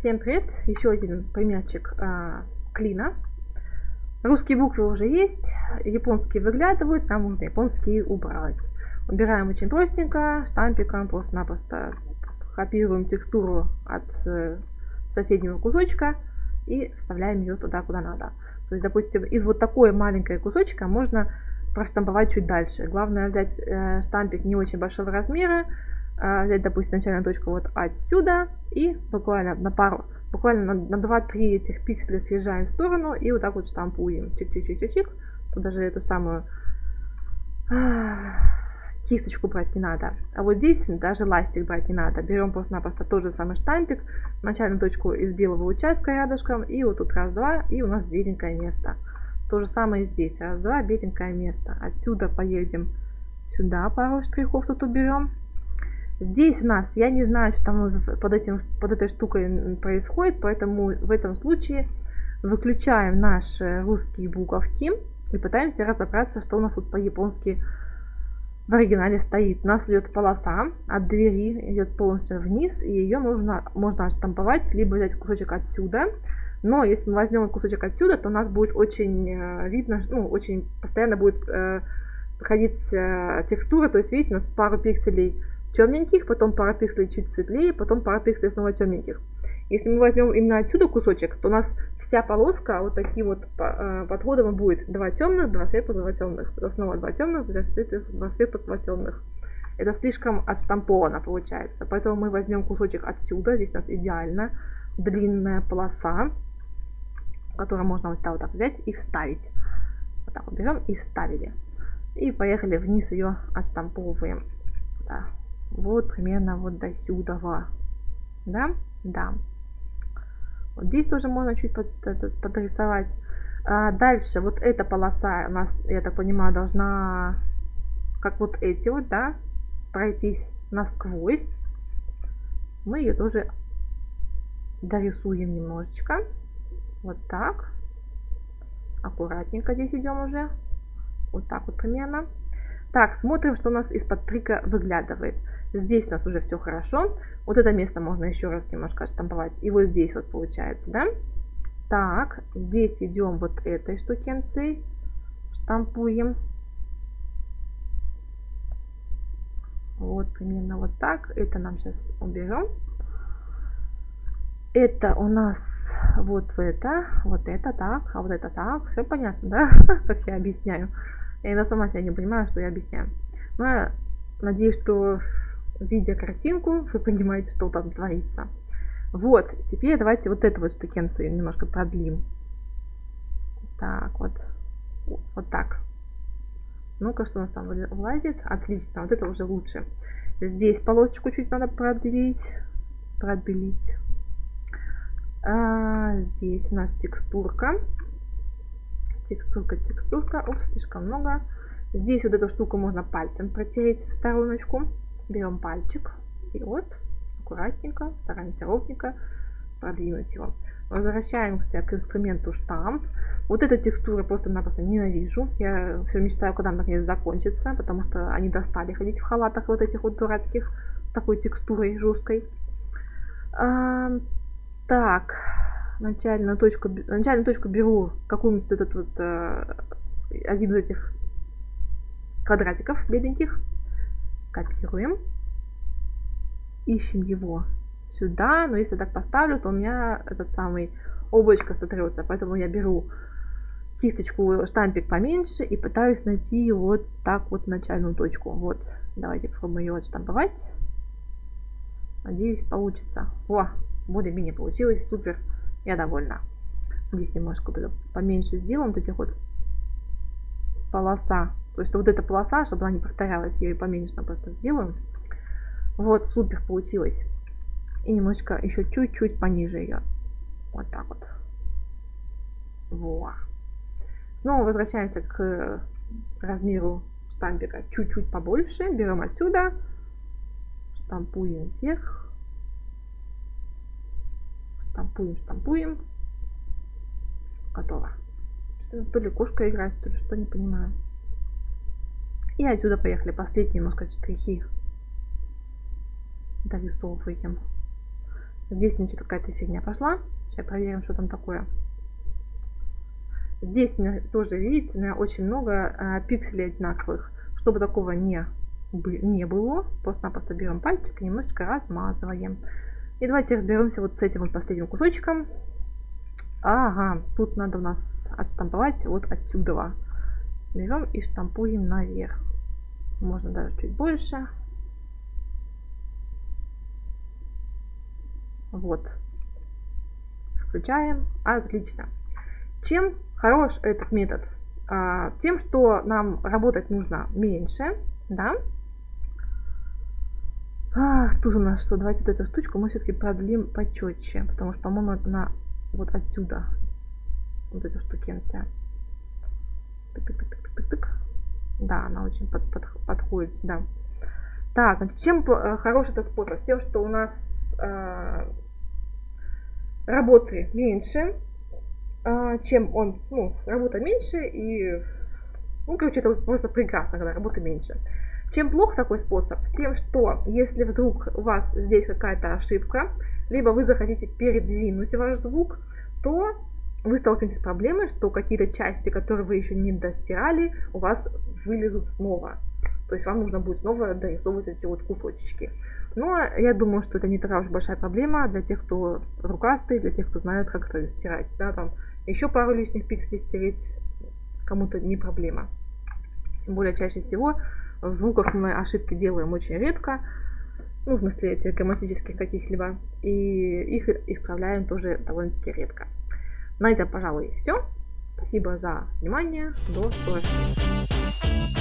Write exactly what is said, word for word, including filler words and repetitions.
Всем привет! Еще один примерчик а, клина. Русские буквы уже есть, японские выглядывают, нам нужно японские убрать. Убираем очень простенько, штампиком просто-напросто копируем текстуру от э, соседнего кусочка и вставляем ее туда, куда надо. То есть, допустим, из вот такой маленькой кусочка можно проштамповать чуть дальше. Главное взять э, штампик не очень большого размера, э, взять, допустим, начальную точку вот отсюда и буквально на пару, буквально на, на два-три этих пикселя съезжаем в сторону и вот так вот штампуем. Чик-чик-чик-чик. Тут даже эту самую кисточку брать не надо. А вот здесь даже ластик брать не надо. Берем просто-напросто тот же самый штампик, начальную точку из белого участка рядышком, и вот тут раз-два, и у нас беленькое место. То же самое и здесь. Раз-два, беленькое место. Отсюда поедем сюда, пару штрихов тут уберем. Здесь у нас, я не знаю, что там под, этим, под этой штукой происходит, поэтому в этом случае выключаем наши русские буковки и пытаемся разобраться, что у нас тут по-японски в оригинале стоит. У нас идет полоса от двери, идет полностью вниз, и ее нужно, можно штамповать, либо взять кусочек отсюда. Но если мы возьмем кусочек отсюда, то у нас будет очень э, видно, ну, очень постоянно будет э, проходить э, текстура. То есть, видите, у нас пару пикселей темненьких, потом пара пикселей чуть светлее, потом пара пикселей снова темненьких. Если мы возьмем именно отсюда кусочек, то у нас вся полоска вот таким вот подходом будет. Два темных, два светлых, два темных. Потом снова два темных, два светлых, два светлых, два темных. Это слишком отштамповано получается. Поэтому мы возьмем кусочек отсюда. Здесь у нас идеально длинная полоса, которую можно вот так вот так взять и вставить. Вот так вот берем и вставили. И поехали вниз ее отштамповываем. Да. Вот примерно вот до сюда. Да? Да. Вот здесь тоже можно чуть под, под, подрисовать. А дальше вот эта полоса у нас, я так понимаю, должна, как вот эти вот, да, пройтись насквозь. Мы ее тоже дорисуем немножечко. Вот так. Аккуратненько здесь идем уже. Вот так вот примерно. Так, смотрим, что у нас из-под трика выглядывает. Здесь у нас уже все хорошо. Вот это место можно еще раз немножко штамповать. И вот здесь вот получается, да? Так, здесь идем вот этой штукенцией. Штампуем. Вот примерно вот так. Это нам сейчас уберем. Это у нас вот это, вот это так, а вот это так. Все понятно, да? Как я объясняю. Я иногда сама себя не понимаю, что я объясняю. Но я надеюсь, что видя картинку, вы понимаете, что там творится. Вот, теперь давайте вот эту вот штукенцию немножко продлим. Так, вот. Вот так. Ну-ка, что у нас там влазит? Отлично, вот это уже лучше. Здесь полосочку чуть надо продлить. Продлить. А, здесь у нас текстурка. Текстурка, текстурка. Упс, слишком много. Здесь вот эту штуку можно пальцем протереть в стороночку. Берем пальчик и опс, аккуратненько, стараемся ровненько продвинуть его. Возвращаемся к инструменту штамп. Вот эту текстуру просто-напросто ненавижу. Я все мечтаю, когда она наконец закончится, потому что они достали ходить в халатах вот этих вот дурацких с такой текстурой жесткой. А, так, начальную точку, начальную точку беру какую-нибудь вот этот вот а, один из этих квадратиков бедненьких. Копируем. Ищем его сюда. Но если так поставлю, то у меня этот самый облачко сотрется. Поэтому я беру кисточку, штампик поменьше и пытаюсь найти вот так вот начальную точку. Вот. Давайте попробуем ее отштамповать. Надеюсь, получится. О, более-менее получилось. Супер. Я довольна. Здесь немножко вот это поменьше сделаем. Вот этих вот полоса. То есть вот эта полоса, чтобы она не повторялась, я ее поменьше просто сделаю. Вот, супер получилось. И немножко еще чуть-чуть пониже ее. Вот так вот. Во. Снова возвращаемся к размеру штампика чуть-чуть побольше. Берем отсюда. Штампуем вверх. Штампуем, штампуем. Готово. Что, то ли кошка играет, то ли что, не понимаю. И отсюда поехали. Последние немножко штрихи дорисовываем. Здесь мне что-то какая-то фигня пошла. Сейчас проверим, что там такое. Здесь у меня тоже, видите, у меня очень много а, пикселей одинаковых. Чтобы такого не, не было, просто-напросто берем пальчик и немножечко размазываем. И давайте разберемся вот с этим вот последним кусочком. Ага, тут надо у нас отштамповать вот отсюда. Берем и штампуем наверх. Можно даже чуть больше. Вот. Включаем. Отлично. Чем хорош этот метод? А, тем, что нам работать нужно меньше, да? А, тут у нас что? Давайте вот эту штучку мы все-таки продлим почетче, потому что, по-моему, она вот отсюда. Вот эта штукенция. Тык-тык-тык-тык-тык. Да, она очень под, под, подходит сюда. Так, значит, чем хорош этот способ? Тем, что у нас э, работы меньше, э, чем он, ну, работа меньше и, ну, короче, это просто прекрасно, когда работы меньше. Чем плох такой способ? Тем, что если вдруг у вас здесь какая-то ошибка, либо вы захотите передвинуть ваш звук, то вы столкнетесь с проблемой, что какие-то части, которые вы еще не достирали, у вас вылезут снова. То есть вам нужно будет снова дорисовывать эти вот кусочки. Но я думаю, что это не такая уж большая проблема для тех, кто рукастый, для тех, кто знает, как это стирать. Да, там еще пару лишних пикселей стереть кому-то не проблема. Тем более чаще всего в звуках мы ошибки делаем очень редко. Ну, в смысле этих грамматических каких-либо. И их исправляем тоже довольно-таки редко. На этом, пожалуй, все. Спасибо за внимание. До скорых встреч.